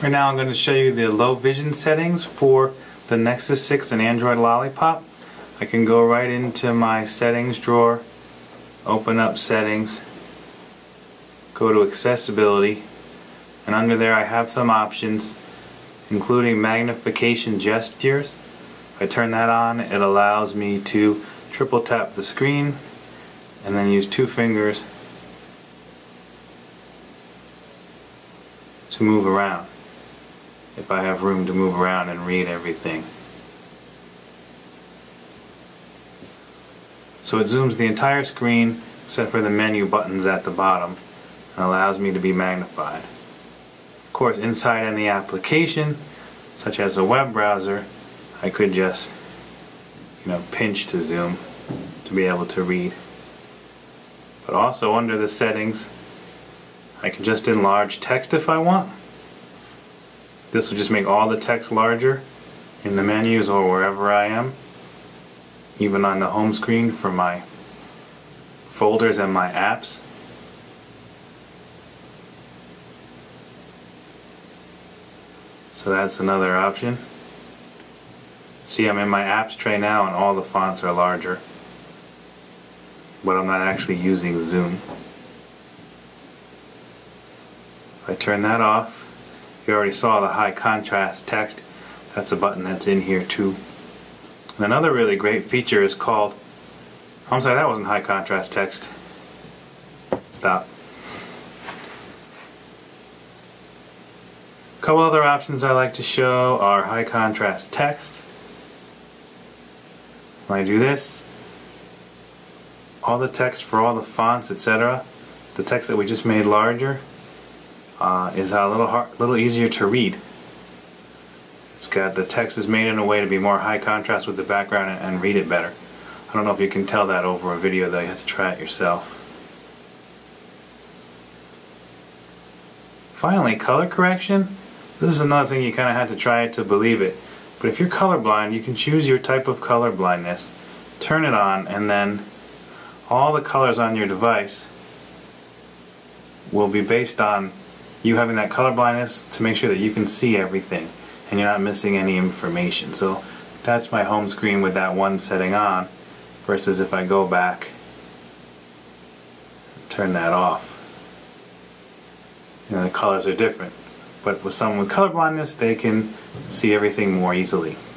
Right now I'm going to show you the low vision settings for the Nexus 6 and Android Lollipop. I can go right into my settings drawer, open up settings, go to accessibility, and under there I have some options including magnification gestures. If I turn that on, it allows me to triple tap the screen and then use two fingers to move around if I have room to move around and read everything. So it zooms the entire screen except for the menu buttons at the bottom and allows me to be magnified. Of course, inside any application, such as a web browser, I could just pinch to zoom to be able to read. But also under the settings, I can just enlarge text if I want. This will just make all the text larger in the menus or wherever I am, even on the home screen for my folders and my apps. So that's another option. See, I'm in my apps tray now and all the fonts are larger, but I'm not actually using zoom. If I turn that off, you already saw the high contrast text. That's a button that's in here too. And another really great feature is called, I'm sorry, that wasn't high contrast text. Stop. A couple other options I like to show are high contrast text. When I do this, all the text for all the fonts, etc., the text that we just made larger, is a little easier to read. It's got, the text is made in a way to be more high contrast with the background and read it better. I don't know if you can tell that over a video though, you have to try it yourself. Finally, color correction. This is another thing you kind of have to try it to believe it. But if you're colorblind, you can choose your type of color blindness, turn it on, and then all the colors on your device will be based on you having that color blindness to make sure that you can see everything and you're not missing any information. So that's my home screen with that one setting on, versus if I go back and turn that off. The colors are different. But with someone with color blindness, they can see everything more easily.